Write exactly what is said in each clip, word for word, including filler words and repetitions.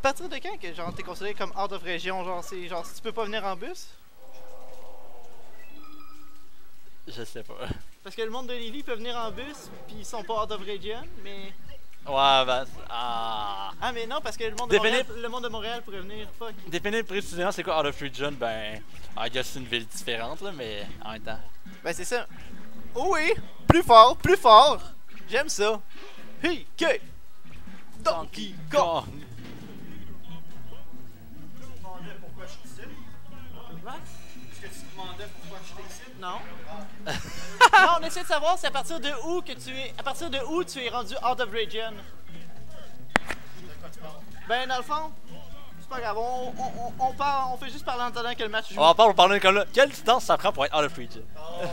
partir de quand que genre t'es considéré comme out of région? Genre, c'est genre si tu peux pas venir en bus? Je sais pas. Parce que le monde de Lévis peut venir en bus, puis ils sont pas out of region, mais. Ouais, ben. Ah. Ah, mais non, parce que le monde de, Définir... Montréal, le monde de Montréal pourrait venir. Fuck. Définir précisément c'est quoi out of region, ben. I guess c'est une ville différente, là, mais en même temps. Ben, c'est ça. Oh oui! Plus fort, plus fort! J'aime ça! Hey, que! Donkey Kong! Tu demandais pourquoi je suis ici? Quoi? Est-ce que tu demandais pourquoi j'étais ici? Non. Non, on essaie de savoir c'est à partir de où que tu es. À partir de où tu es rendu out of region. De quoi tu parles? Ben, dans le fond, c'est pas grave. On, on, on, on, parle, on fait juste parler en attendant que le match joue. On va parler, parler comme là. Quelle distance ça prend pour être out of region? Oh, ok.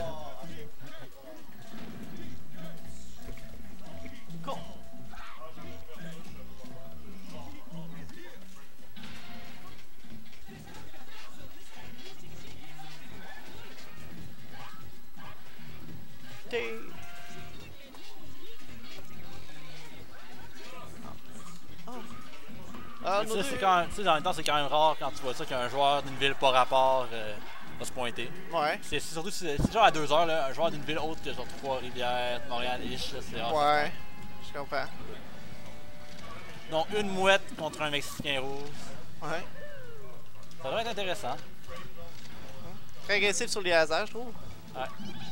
Cool. T'es- Ah, nos Ça, deux- c'est quand même, tu sais, en même temps, c'est quand même rare quand tu vois ça qu'un joueur d'une ville pas rapport euh, va se pointer. Ouais. C'est c'est surtout, c'est c'est genre à deux heures, là, un joueur d'une ville autre que genre Trois-Rivières, Montréal-ish, là, c'est rare. Ouais. Je comprends. Donc, une mouette contre un Mexicain rouge. Ouais. Ça devrait être intéressant. Très agressif sur les hasards, je trouve. Ouais.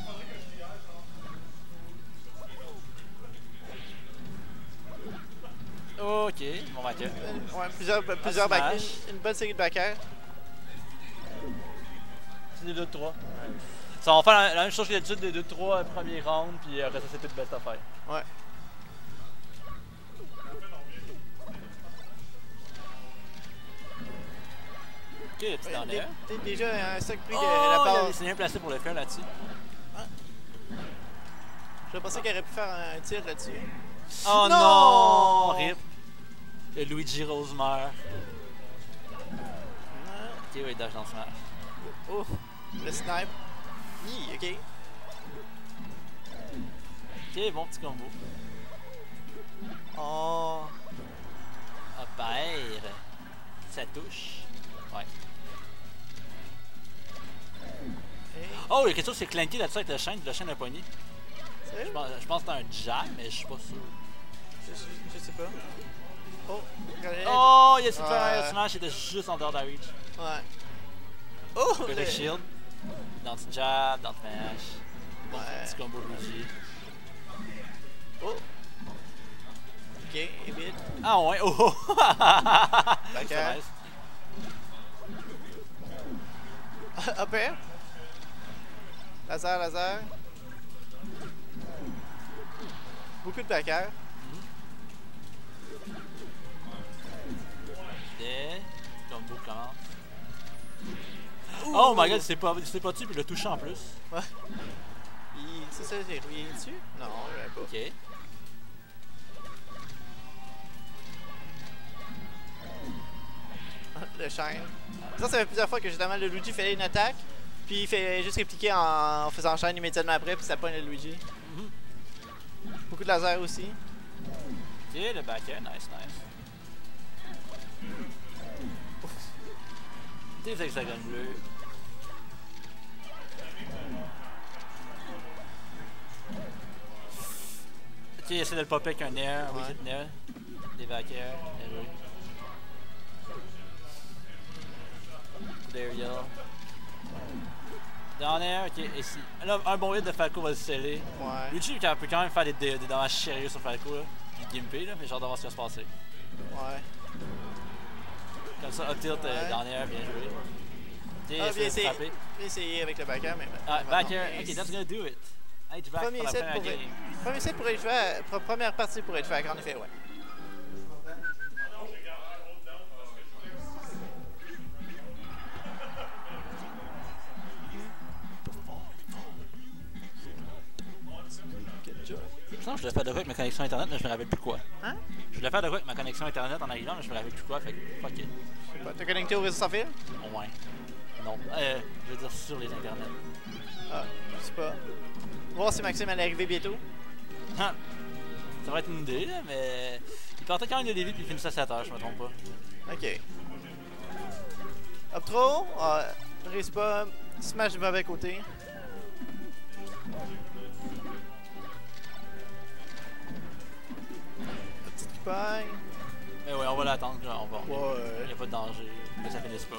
Ok, bon backer. Ouais, plusieurs, plusieurs smash. back, une, une bonne série de backers. C'est des deux de trois. Ça va faire la, la même chose que d'habitude, des deux de trois premier round, puis après ça, c'est tout best affaire. Ouais. Ok, petit down Dé- air. dé- déjà un stock pris de Oh, la il part. avait- c'est bien placé pour le faire là-dessus. Je pensais qu'il aurait pu faire un tir là-dessus. Oh Non! non! Rip. Le Luigi Rose meurt. Ok, oui, dash dans ce match. Oh, le snipe. Hi, ok. Ok, bon petit combo. Oh. Ah, paire. Ça touche. Ouais. Hey. Oh, il y a quelque chose qui s'est clanké là-dessus avec le chaîne, le chaîne a pogné. Je Sérieux? pense, je pense que c'était un jab, mais je suis pas sûr. Je, je, je sais pas. Oh, regardez. Oh, il a essayé de faire Ouais. un smash, il était juste en dehors de la reach. Ouais. Oh! Le le- shield. Dans le jab, dans le mash. Bon, Ouais. petit combo Luigi. Oh! Ok, et vite. Ah ouais, oh! Back C'est air. nice. Up air. Laser, laser. Beaucoup de back air. Et combo commence. Oh my god, c'est pas, c'est pas dessus, puis il l'a touché en plus. Ouais. Il- C'est ça, j'ai rouillé dessus? Non, je l'avais pas. Ok. Le chaîne. Ça, ça fait plusieurs fois que justement le Luigi fait une attaque, puis il fait juste répliquer en, en faisant chaîne immédiatement après, puis ça pogne le Luigi. Mhm. Beaucoup de laser aussi. Ok, le back air, nice, nice. Des hexagones bleus. Ok, essaie de le popper avec un air, un Ouais. wicket nair. Des back air, bien joué. Coup d'aerial. Down air, ok, ici. Là, un bon hit de Falco va le sceller. Ouais. Luigi il peut quand même faire des, des, des dommages sérieux sur Falco, là. Puis gimper, là, mais genre d'avoir ce qui va se passer. Ouais. Comme ça, up tilt, euh, Ouais. down air, bien joué. Ok, Ah, essaie bien de essayé. frapper. Bien essayé avec le back air, mais. Ah, mais back non. air, ok, that's gonna do it. Hey, tu back Premier pour la set première pour game. Premier set pour être fait, à- pre- première partie pour être fait, en effet, ouais. Good job. Il me semble que je voulais faire de quoi avec ma connexion internet, mais je me rappelle plus quoi. Hein? Je voulais faire de quoi avec ma connexion internet en arrivant, mais je me rappelle plus quoi, fait que fuck it. Je sais pas, t'es connecté au réseau sans fil? Au moins. Non. Euh, je veux dire sur les internets. Ah, je sais pas. Voir si Maxime allait arriver bientôt. Ah. Ça va être une idée, là, mais. Il partait quand même de Lévis puis il finissait à sept heures, je me trompe pas. Ok. Up trop. Ah, réussis pas. Smash du mauvais côté. La petite qui paille. Mais ouais, on va l'attendre, genre, on va. Ouais. Il n'y a pas de danger, que ça finisse pas.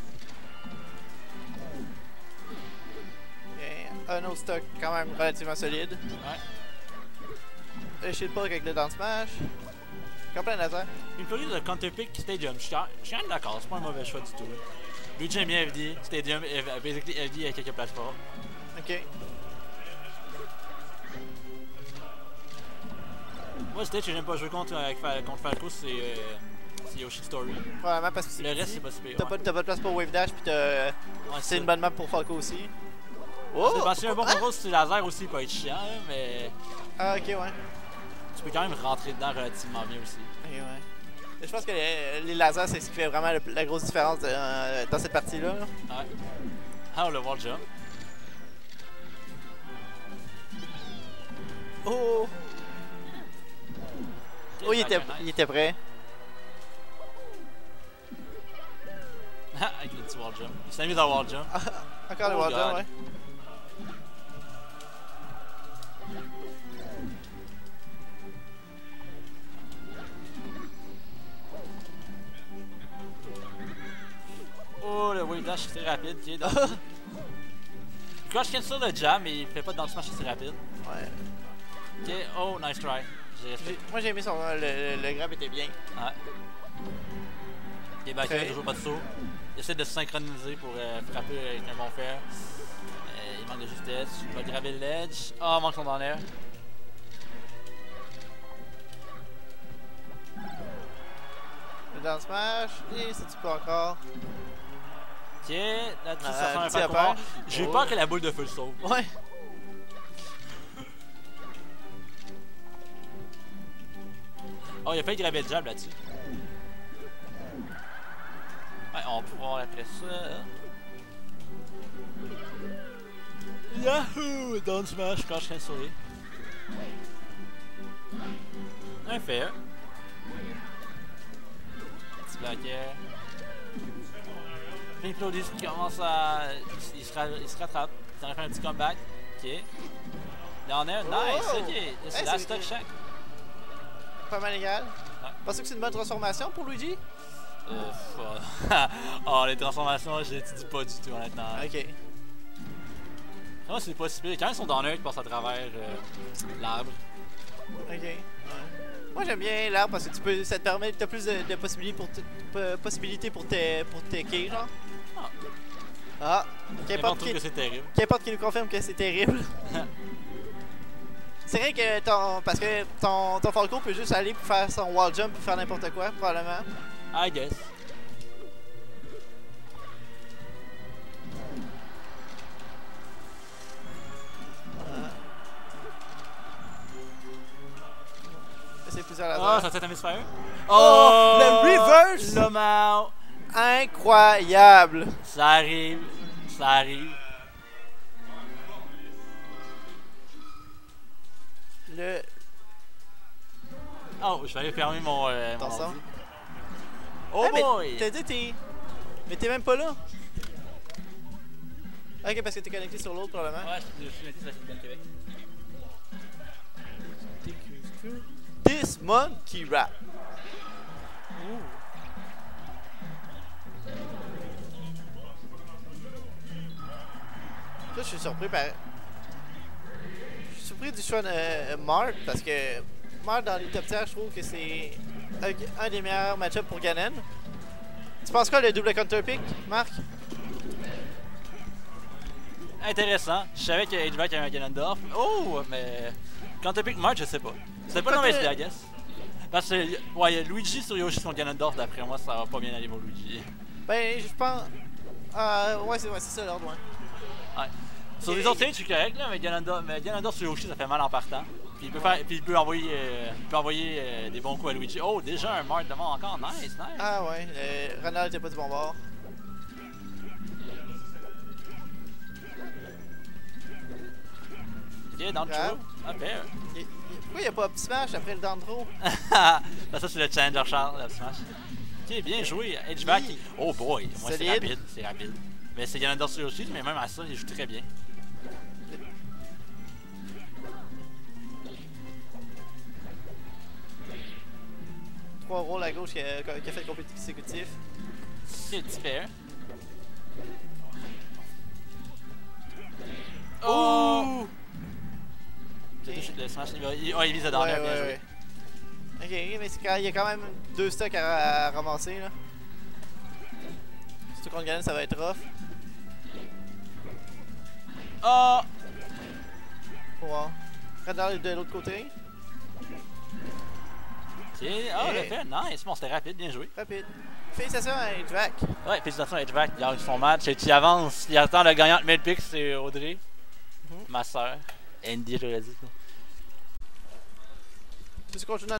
Bien. Un autre stock quand même relativement solide. Ouais. Le shield poke avec le down smash. Encore plein de laser. Une plugin de Counterpick Stadium, je suis quand je suis quand même d'accord, c'est pas un mauvais choix du tout. Luigi aime bien F D, Stadium, F- basically F D avec quelques plateformes. Ok. Moi, stage que j'aime pas jouer contre, avec, contre Falco, c'est euh, c'est Yoshi Story. Probablement parce que c'est Le reste, petit. c'est pas super. T'as Ouais. pas, t'as pas de place pour Wave Dash, puis t'as. Ouais, C'est une bonne map pour Falco aussi. Oh! C'est parce que un bon Ah! contrôle sur laser aussi peut être chiant, là, mais Ah, ok, ouais. tu peux quand même rentrer dedans relativement bien aussi. Ok, ouais. Je pense que les, les lasers, c'est ce qui fait vraiment le- la grosse différence de- euh, dans cette partie-là. là. Ouais. Ah, le wall jump. Oh! Oh, il était, nice. il était prêt. Avec le petit wall jump. Il s'est mis dans le wall jump. Encore le Oh, wall jump, God. ouais. Oh, le wave dash c'est très rapide, qui est dans le Crush cancel le jam, mais il fait pas de down smash assez rapide. Ouais. Ok, oh, nice try. J'ai J'ai- respecté. Moi, j'ai aimé son. Le, le, le grab était bien. Ouais. Les backers, Ok. toujours pas de saut. Il essaie de se synchroniser pour euh, frapper avec un bon fer. Euh, il manque de justesse. Il va graver le ledge. Ah, oh, manque son dans l'air. Le down smash. Et c'est-tu pas encore? Ok, là-dessus, Ah, ça fait un petit fait appel. comment. J'ai Oh. peur que la boule de feu le sauve. Ouais. Oh, il a failli graver le jab là-dessus. Ouais, on va pouvoir après ça. Yahoo! Down smash, crash cancellé. Un fair. Petit backer. Pink Claudis qui commence à. Il, il, se, ra- il se rattrape. Il en fait un petit comeback. Ok. Down air, nice, Oh! ok. Hey, C'est la c'est- stock check. Pas mal égal. Ouais. Pensez que c'est une bonne transformation pour Luigi? Euh, pff, oh, les transformations, je l'étudie pas du tout, honnêtement. Ok. Moi, c'est pas si pire. Quand ils sont dans l'œil, ils passent à travers euh, l'arbre. Ok. Ouais. Moi j'aime bien l'arbre parce que tu peux, ça te permet, t'as plus de, de possibilités pour, te- p- possibilités pour tes, pour tes quais, genre. Ah. Ah. N'importe Qu'importe trouve qui, que c'est terrible. qu'importe qui nous confirme que c'est terrible. C'est vrai que ton, parce que ton, ton Falco peut juste aller pour faire son wall jump pour faire n'importe quoi, probablement. I guess. C'est plusieurs lasers. Oh, ça fait un misfire. Oh, le reverse! Le Mao. Incroyable! Ça arrive. Ça arrive. Le. Oh, je vais aller fermer mon. Euh, mon Attention. ordi. Oh Hey, mais boy! T'as dit t'es. Mais t'es même pas là! Ok, parce que t'es connecté sur l'autre, probablement. Ouais, je suis connecté sur la chaîne Québec. This monkey rap. Ça, je suis surpris par. Je suis surpris du choix de euh, Mark parce que Mark dans les top tiers, je trouve que c'est un, un des meilleurs match-ups pour Ganon. Tu penses quoi le double counter pick, Marc? Intéressant. Je savais que H-Back avait un Ganondorf. Oh, mais. Quand t'as pick March, je sais pas. C'est pas une mauvaise idée, I guess. Parce que, ouais, il y a Luigi sur Yoshi sur Ganondorf, d'après moi, ça va pas bien aller pour Luigi. Ben, je pense. Euh, ouais, c'est ouais, c'est ça l'ordre, ouais. Ouais. Sur Et- les autres stages, c'est correct, là, mais Ganondorf, mais Ganondorf sur Yoshi, ça fait mal en partant. Puis il peut, faire, puis il peut envoyer, euh, il peut envoyer euh, des bons coups à Luigi. Oh, déjà un Marth devant encore. Nice, nice. Ah ouais, euh, Ronald était pas du bon bord. Ok, down Grave. throw. Ah, fair. Il- il- Pourquoi il n'y a pas Up Smash après le down throw? Ben, ça, c'est le Challenger Charles, le Smash. Ok, bien joué, H-Back. Oui. Oh boy, moi c'est Solide. rapide, c'est rapide. Mais c'est Ganondorf sur Yoshi, mais même à ça, il joue très bien. Trois rôles à gauche qui a, qui a fait le consécutif. C'est le petit fair. Oh! Oh! J'ai touché le smash, il va. Il, oh, il vise à dormir, Ouais, bien ouais, joué. ouais. Ok, mais c'est quand- il y a quand même deux stocks à, à ramasser là. Surtout contre Ganon, ça va être rough. Oh! Faut voir. Regarde de l'autre côté. Ok, oh, le fait, nice, bon, c'était rapide, bien joué. Rapide. Félicitations à H-Vac. Ouais, félicitations à H-Vac, il gagne son match, et il avance, il attend le gagnant de mille picks, c'est Audrey, Mhm. ma soeur. Andy, je l'ai dit. Tu continues